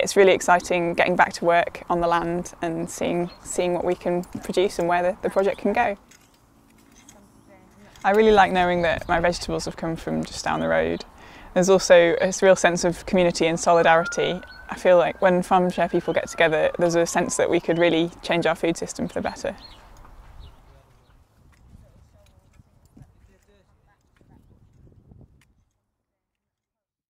it's really exciting getting back to work on the land and seeing what we can produce and where the project can go. I really like knowing that my vegetables have come from just down the road. There's also a real sense of community and solidarity. I feel like when FarmShare people get together, there's a sense that we could really change our food system for the better.